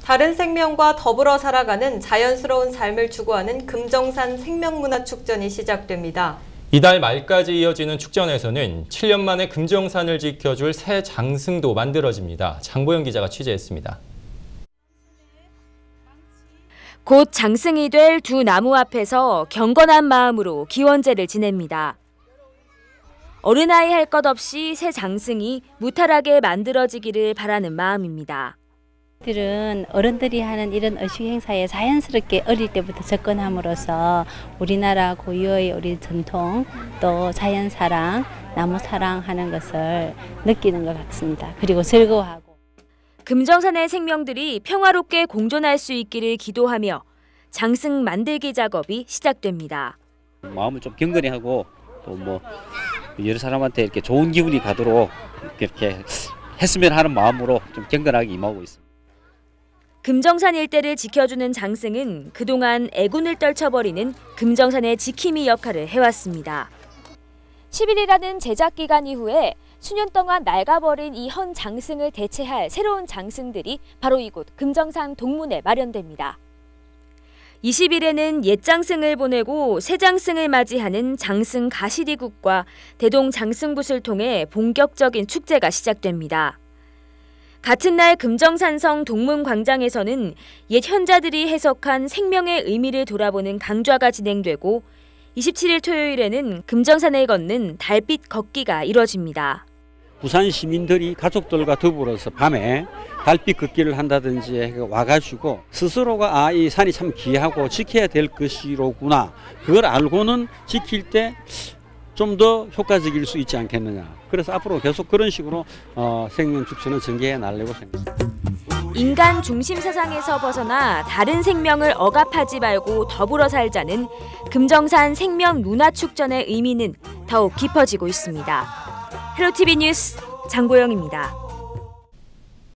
다른 생명과 더불어 살아가는 자연스러운 삶을 추구하는 금정산 생명문화축전이 시작됩니다. 이달 말까지 이어지는 축전에서는 7년 만에 금정산을 지켜줄 새 장승도 만들어집니다. 장보영 기자가 취재했습니다. 곧 장승이 될 두 나무 앞에서 경건한 마음으로 기원제를 지냅니다. 어른아이 할 것 없이 새 장승이 무탈하게 만들어지기를 바라는 마음입니다. 들은 어른들이 하는 이런 의식 행사에 자연스럽게 어릴 때부터 접근함으로써 우리나라 고유의 우리 전통 또 자연 사랑, 나무 사랑하는 것을 느끼는 것 같습니다. 그리고 즐거워하고. 금정산의 생명들이 평화롭게 공존할 수 있기를 기도하며 장승 만들기 작업이 시작됩니다. 마음을 좀 경건히 하고 또 여러 사람한테 이렇게 좋은 기분이 가도록 이렇게 했으면 하는 마음으로 좀 경건하게 임하고 있습니다. 금정산 일대를 지켜주는 장승은 그동안 애군을 떨쳐버리는 금정산의 지킴이 역할을 해왔습니다. 10일이라는 제작 기간 이후에 수년 동안 낡아버린 이 현 장승을 대체할 새로운 장승들이 바로 이곳 금정산 동문에 마련됩니다. 20일에는 옛 장승을 보내고 새 장승을 맞이하는 장승 가시리굿과 대동 장승굿을 통해 본격적인 축제가 시작됩니다. 같은 날 금정산성 동문광장에서는 옛 현자들이 해석한 생명의 의미를 돌아보는 강좌가 진행되고 27일 토요일에는 금정산을 걷는 달빛 걷기가 이뤄집니다. 부산 시민들이 가족들과 더불어서 밤에 달빛 걷기를 한다든지 와가지고 스스로가 이 산이 참 귀하고 지켜야 될 것이로구나. 그걸 알고는 지킬 때 좀 더 효과적일 수 있지 않겠느냐. 그래서 앞으로 계속 그런 식으로 생명축전을 전개해 나가려고 생각합니다. 인간 중심 사상에서 벗어나 다른 생명을 억압하지 말고 더불어 살자는 금정산 생명문화축전의 의미는 더욱 깊어지고 있습니다. 헬로티비 뉴스 장보영입니다.